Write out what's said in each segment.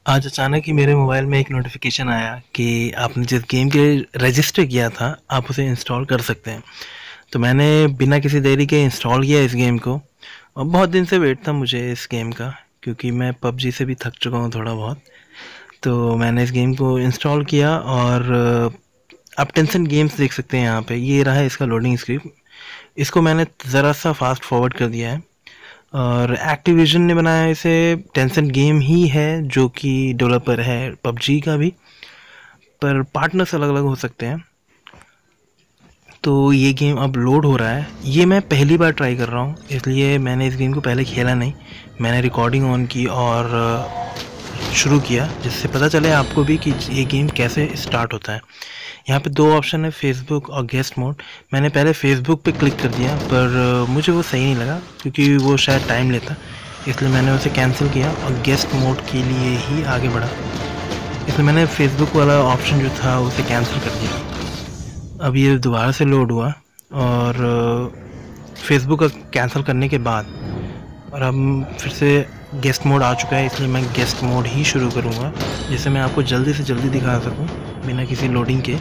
आज अचानक ही मेरे मोबाइल में एक नोटिफिकेशन आया कि आपने जिस गेम के लिए रजिस्टर किया था आप उसे इंस्टॉल कर सकते हैं। तो मैंने बिना किसी देरी के इंस्टॉल किया इस गेम को। और बहुत दिन से वेट था मुझे इस गेम का, क्योंकि मैं पबजी से भी थक चुका हूँ थोड़ा बहुत। तो मैंने इस गेम को इंस्टॉल किया और आप टेंशन गेम्स देख सकते हैं यहाँ पे। ये रहा इसका लोडिंग स्क्रीन। इसको मैंने ज़रा सा फास्ट फॉरवर्ड कर दिया है। और एक्टिविजन ने बनाया इसे। टेंसेंट गेम ही है जो कि डेवलपर है पबजी का भी, पर पार्टनर्स अलग अलग हो सकते हैं। तो ये गेम अब लोड हो रहा है। ये मैं पहली बार ट्राई कर रहा हूँ, इसलिए मैंने इस गेम को पहले खेला नहीं। मैंने रिकॉर्डिंग ऑन की और शुरू किया, जिससे पता चले आपको भी कि ये गेम कैसे स्टार्ट होता है। यहाँ पे दो ऑप्शन है, फेसबुक और गेस्ट मोड। मैंने पहले फेसबुक पे क्लिक कर दिया, पर मुझे वो सही नहीं लगा क्योंकि वो शायद टाइम लेता, इसलिए मैंने उसे कैंसिल किया और गेस्ट मोड के लिए ही आगे बढ़ा। इसलिए मैंने फेसबुक वाला ऑप्शन जो था उसे कैंसिल कर दिया। अब ये दोबारा से लोड हुआ और फेसबुक का कैंसिल करने के बाद और अब फिर से गेस्ट मोड आ चुका है, इसलिए मैं गेस्ट मोड ही शुरू करूँगा, जिससे मैं आपको जल्दी से जल्दी दिखा सकूँ बिना किसी लोडिंग के।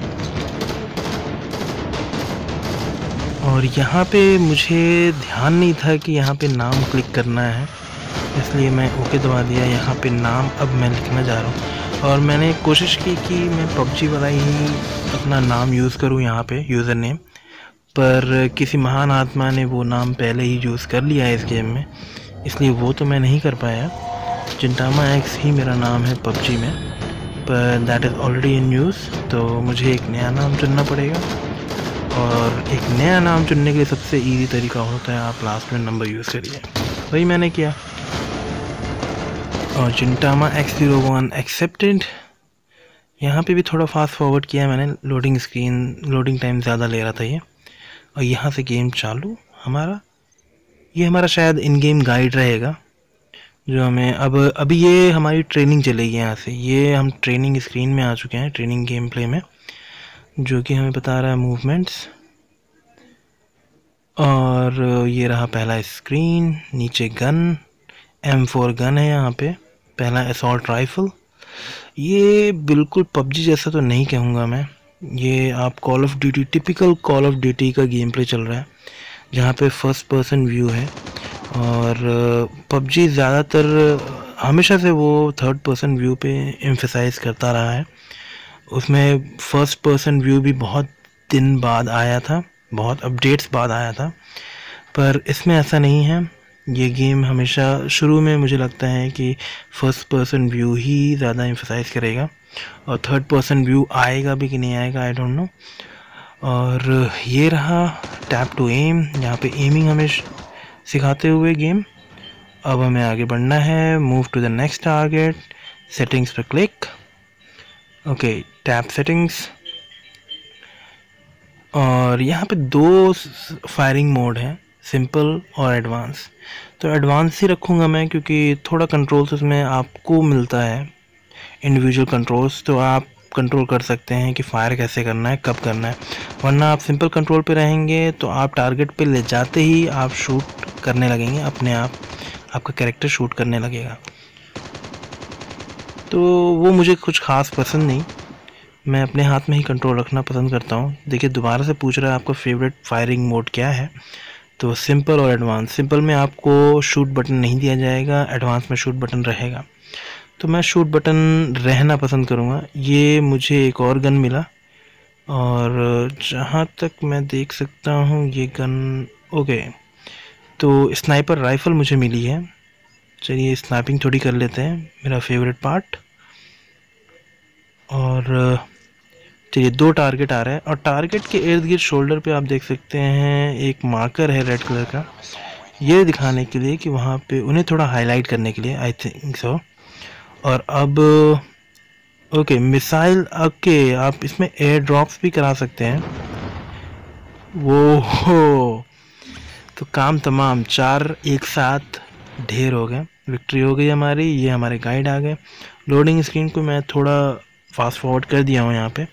और यहाँ पे मुझे ध्यान नहीं था कि यहाँ पे नाम क्लिक करना है, इसलिए मैं ओके दबा दिया। यहाँ पे नाम अब मैं लिखना जा रहा हूँ और मैंने कोशिश की कि मैं पबजी वाला ही अपना नाम यूज़ करूँ यहाँ पे, यूज़र नेम। पर किसी महान आत्मा ने वो नाम पहले ही यूज़ कर लिया है इस गेम में, इसलिए वो तो मैं नहीं कर पाया। चिंटामा एक्स ही मेरा नाम है पबजी में, पर that is already in use. तो मुझे एक नया नाम चुनना पड़ेगा, और एक नया नाम चुनने के लिए सबसे इजी तरीका होता है आप लास्ट में नंबर यूज़ करिए। वही मैंने किया और चिंटामा X01 एक्सेप्टेड। यहाँ पे भी थोड़ा फास्ट फॉरवर्ड किया मैंने, लोडिंग टाइम ज़्यादा ले रहा था ये। और यहाँ से गेम चालू हमारा। ये हमारा शायद इन गेम गाइड रहेगा जो हमें अब अभी ये हमारी ट्रेनिंग चलेगी यहाँ से। ये हम ट्रेनिंग स्क्रीन में आ चुके हैं, ट्रेनिंग गेम प्ले में, जो कि हमें बता रहा है मूवमेंट्स। और ये रहा पहला स्क्रीन, नीचे गन, M4 गन है यहाँ पे, पहला असॉल्ट राइफल। ये बिल्कुल पबजी जैसा तो नहीं कहूँगा मैं, ये आप call of duty, typical call of duty का गेम प्ले चल रहा है, जहाँ पे फर्स्ट पर्सन व्यू है। और पबजी ज़्यादातर हमेशा से वो थर्ड पर्सन व्यू पे एम्फेसाइज करता रहा है। उसमें फर्स्ट पर्सन व्यू भी बहुत दिन बाद आया था, बहुत अपडेट्स बाद आया था, पर इसमें ऐसा नहीं है। ये गेम हमेशा शुरू में मुझे लगता है कि फर्स्ट पर्सन व्यू ही ज़्यादा एम्फसाइज करेगा, और थर्ड पर्सन व्यू आएगा भी कि नहीं आएगा आई डोंट नो। और ये रहा टैप टू एम, यहाँ पे एमिंग हमें सिखाते हुए गेम। अब हमें आगे बढ़ना है, move to the next target, settings पर क्लिक, ओके टैप सेटिंग्स। और यहाँ पे दो फायरिंग मोड हैं, सिंपल और एडवांस। तो एडवांस ही रखूँगा मैं, क्योंकि थोड़ा कंट्रोल्स उसमें आपको मिलता है, इंडिविजुअल कंट्रोल्स, तो आप कंट्रोल कर सकते हैं कि फायर कैसे करना है, कब करना है। वरना आप सिंपल कंट्रोल पे रहेंगे तो आप टारगेट पे ले जाते ही आप शूट करने लगेंगे, अपने आप आपका कैरेक्टर शूट करने लगेगा। तो वो मुझे कुछ खास पसंद नहीं, मैं अपने हाथ में ही कंट्रोल रखना पसंद करता हूँ। देखिए दोबारा से पूछ रहा है आपका फेवरेट फायरिंग मोड क्या है, तो सिंपल और एडवांस। सिंपल में आपको शूट बटन नहीं दिया जाएगा, एडवांस में शूट बटन रहेगा। तो मैं शूट बटन रहना पसंद करूँगा। ये मुझे एक और गन मिला, और जहाँ तक मैं देख सकता हूँ ये गन ओके, तो स्नाइपर राइफ़ल मुझे मिली है। चलिए स्नाइपिंग थोड़ी कर लेते हैं, मेरा फेवरेट पार्ट। और चलिए दो टारगेट आ रहा है, और टारगेट के इर्द गिर्द शोल्डर पे आप देख सकते हैं एक मार्कर है रेड कलर का, ये दिखाने के लिए कि वहाँ पे उन्हें थोड़ा हाईलाइट करने के लिए, आई थिंक सो। और अब ओके मिसाइल, ओके आप इसमें एयर ड्रॉप्स भी करा सकते हैं। वो हो, तो काम तमाम, 4 एक साथ ढेर हो गए, विक्ट्री हो गई हमारी। ये हमारे गाइड आ गए। लोडिंग स्क्रीन को मैं थोड़ा फास्ट फॉरवर्ड कर दिया हूँ यहाँ पे।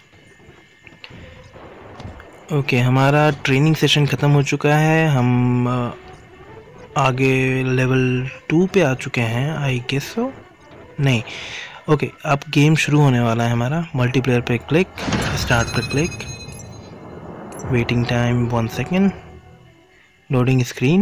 ओके हमारा ट्रेनिंग सेशन ख़त्म हो चुका है, हम आगे लेवल 2 पे आ चुके हैं आई गेस सो। नहीं, ओके, अब गेम शुरू होने वाला है हमारा। मल्टीप्लेयर पे क्लिक, स्टार्ट पे click, waiting time 1 second, loading screen,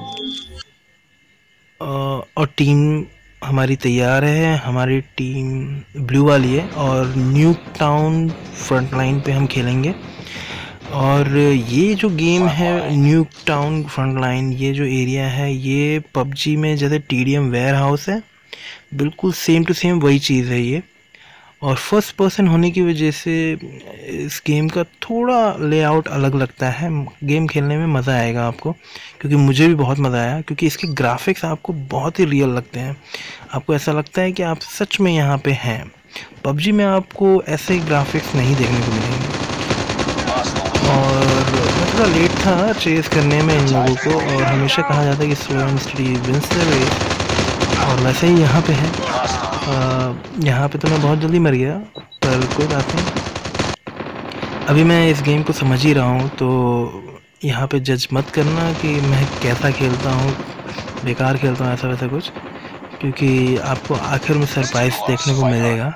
और टीम हमारी तैयार है। हमारी टीम ब्लू वाली है और न्यू टाउन फ्रंट लाइन पे हम खेलेंगे। और ये जो गेम है न्यू टाउन फ्रंट लाइन, ये जो एरिया है ये पबजी में जैसे टीडीएम वेयर हाउस है, बिल्कुल सेम टू सेम वही चीज़ है ये। और फर्स्ट पर्सन होने की वजह से इस गेम का थोड़ा लेआउट अलग लगता है। गेम खेलने में मज़ा आएगा आपको, क्योंकि मुझे भी बहुत मज़ा आया, क्योंकि इसके ग्राफिक्स आपको बहुत ही रियल लगते हैं। आपको ऐसा लगता है कि आप सच में यहाँ पे हैं। पबजी में आपको ऐसे ग्राफिक्स नहीं देखने को मिलेंगे। और मैं थोड़ा लेट था चेस करने में इन लोगों को, और हमेशा कहा जाता है कि slow and steady wins the race, और वैसे ही यहाँ पे है। यहाँ पे तो मैं बहुत जल्दी मर गया, पर कोई बात नहीं। अभी मैं इस गेम को समझ ही रहा हूँ, तो यहाँ पे जज मत करना कि मैं कैसा खेलता हूँ, बेकार खेलता हूँ ऐसा वैसा कुछ, क्योंकि आपको आखिर में सरप्राइज देखने को मिलेगा।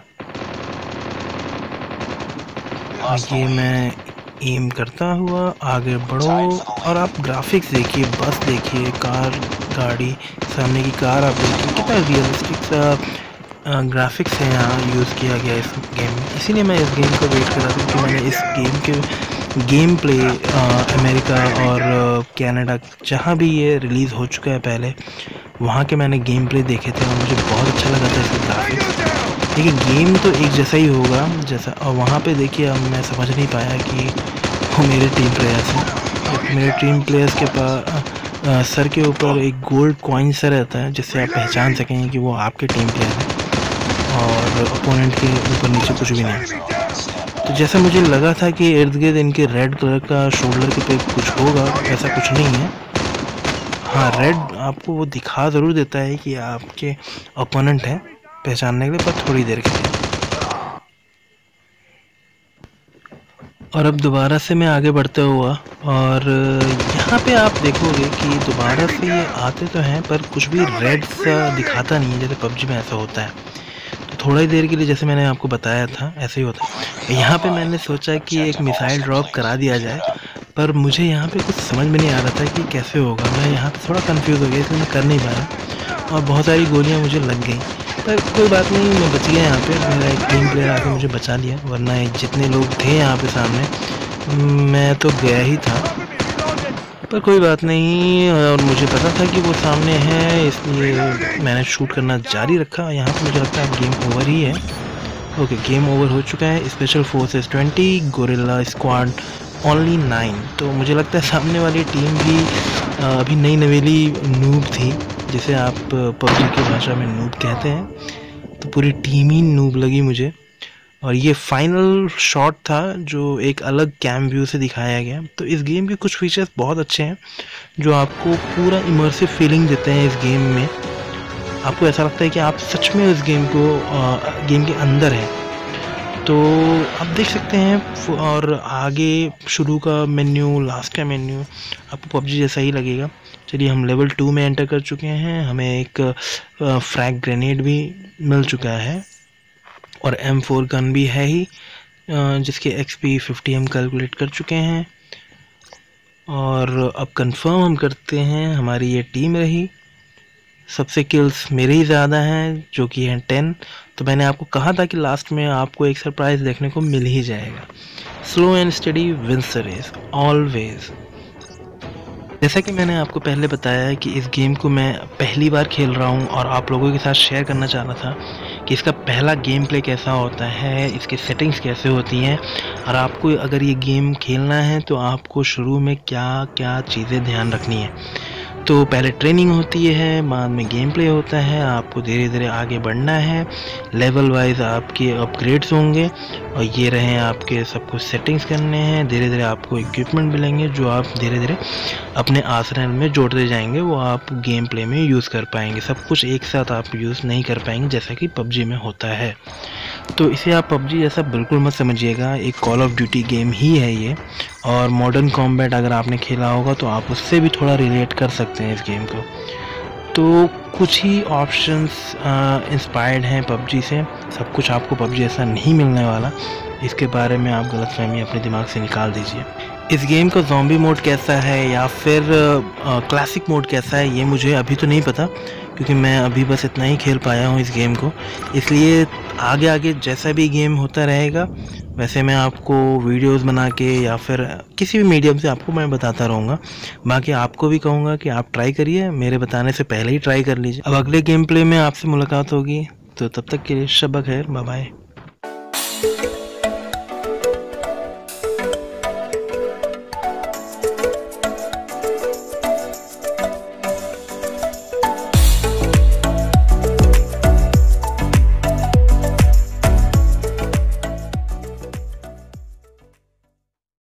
ये मैं एम करता हुआ आगे बढ़ो, और आप ग्राफिक्स देखिए, बस देखिए, कार, गाड़ी, सामने की कार आप देखिए, कितना रियलिस्टिक सा ग्राफिक्स है यहाँ यूज़ किया गया इस गेम में। इसीलिए मैं इस गेम को वेट कर रहा था, क्योंकि मैंने इस गेम के गेम प्ले अमेरिका और कनाडा, जहाँ भी ये रिलीज़ हो चुका है पहले, वहाँ के मैंने गेम प्ले देखे थे और मुझे बहुत अच्छा लगा था इसके ग्राफिक्स। देखिए गेम तो एक जैसा ही होगा जैसा, और वहाँ पे देखिए अब मैं समझ नहीं पाया कि वो मेरे टीम प्लेयर्स हैं। मेरे टीम प्लेयर्स के पास सर के ऊपर एक गोल्ड कॉइन सा रहता है, जिससे आप पहचान सकेंगे कि वो आपके टीम प्लेयर हैं, और अपोनेंट के ऊपर नीचे कुछ भी नहीं। तो जैसा मुझे लगा था कि इर्द गिर्द इनके रेड कलर का शोल्डर के पे कुछ होगा, ऐसा कुछ नहीं है। हाँ, रेड आपको वो दिखा ज़रूर देता है कि आपके अपोनेंट हैं, पहचानने के लिए, पर थोड़ी देर के लिए। और अब दोबारा से मैं आगे बढ़ता हुआ, और यहाँ पे आप देखोगे कि दोबारा से ये आते तो हैं, पर कुछ भी रेड सा दिखाता नहीं है, जैसे पबजी में ऐसा होता है। तो थोड़ी देर के लिए, जैसे मैंने आपको बताया था, ऐसे ही होता है। यहाँ पे मैंने सोचा कि एक मिसाइल ड्रॉप करा दिया जाए, पर मुझे यहाँ पे कुछ समझ में नहीं आ रहा था कि कैसे होगा। मैं यहाँ पे थोड़ा कंफ्यूज हो गया, इसलिए मैं कर नहीं पाया, और बहुत सारी गोलियाँ मुझे लग गई। पर कोई बात नहीं, मैं बच गया यहाँ पे। मेरा एक टीम प्लेयर आके मुझे बचा लिया, वरना जितने लोग थे यहाँ पे सामने, मैं तो गया ही था। पर कोई बात नहीं, और मुझे पता था कि वो सामने है, इसलिए मैंने शूट करना जारी रखा। यहाँ पे मुझे लगता है गेम ओवर ही है। ओके, गेम ओवर हो चुका है। Special forces 20, guerrilla squad only 9। तो मुझे लगता है सामने वाली टीम भी अभी नई नवेली नूब थी, जिसे आप पबजी की भाषा में नूब कहते हैं। तो पूरी टीम ही नूब लगी मुझे। और ये फाइनल शॉट था जो एक अलग कैम व्यू से दिखाया गया। तो इस गेम के कुछ फीचर्स बहुत अच्छे हैं, जो आपको पूरा इमर्सिव फीलिंग देते हैं। इस गेम में आपको ऐसा लगता है कि आप सच में उस गेम के अंदर हैं। तो आप देख सकते हैं, और आगे शुरू का मेन्यू, लास्ट का मेन्यू आपको पबजी जैसा ही लगेगा। चलिए, हम लेवल 2 में एंटर कर चुके हैं। हमें एक फ्रैग ग्रेनेड भी मिल चुका है, और M4 गन भी है ही, जिसके XP 50 हम कैलकुलेट कर चुके हैं। और अब कंफर्म हम करते हैं, हमारी ये टीम रही। सबसे किल्स मेरे ही ज़्यादा हैं, जो कि हैं 10। तो मैंने आपको कहा था कि लास्ट में आपको एक सरप्राइज़ देखने को मिल ही जाएगा। Slow and steady wins the race always. जैसा कि मैंने आपको पहले बताया कि इस गेम को मैं पहली बार खेल रहा हूं, और आप लोगों के साथ शेयर करना चाह रहा था कि इसका पहला गेम प्ले कैसा होता है, इसकी सेटिंग्स कैसे होती हैं, और आपको अगर ये गेम खेलना है तो आपको शुरू में क्या क्या चीज़ें ध्यान रखनी है। तो पहले ट्रेनिंग होती है, बाद में गेम प्ले होता है, आपको धीरे धीरे आगे बढ़ना है, लेवल वाइज आपके अपग्रेड्स होंगे, और ये रहे आपके सब कुछ सेटिंग्स करने हैं। धीरे धीरे आपको इक्विपमेंट मिलेंगे, जो आप धीरे धीरे अपने आर्सेनल में जोड़ते जाएंगे, वो आप गेम प्ले में यूज़ कर पाएंगे। सब कुछ एक साथ आप यूज़ नहीं कर पाएंगे, जैसा कि पबजी में होता है। तो इसे आप पबजी जैसा बिल्कुल मत समझिएगा, एक कॉल ऑफ ड्यूटी गेम ही है ये। और मॉडर्न कॉम्बैट अगर आपने खेला होगा तो आप उससे भी थोड़ा रिलेट कर सकते हैं इस गेम को। तो कुछ ही ऑप्शंस इंस्पायर्ड हैं पबजी से, सब कुछ आपको पबजी ऐसा नहीं मिलने वाला। इसके बारे में आप गलतफहमी अपने दिमाग से निकाल दीजिए। इस गेम का ज़ॉम्बी मोड कैसा है या फिर क्लासिक मोड कैसा है, ये मुझे अभी तो नहीं पता, क्योंकि मैं अभी बस इतना ही खेल पाया हूँ इस गेम को। इसलिए आगे आगे जैसा भी गेम होता रहेगा वैसे मैं आपको वीडियोस बना के या फिर किसी भी मीडियम से आपको मैं बताता रहूँगा। बाकी आपको भी कहूँगा कि आप ट्राई करिए, मेरे बताने से पहले ही ट्राई कर लीजिए। अब अगले गेम प्ले में आपसे मुलाकात होगी, तो तब तक के लिए शब खैर, बाय बाय।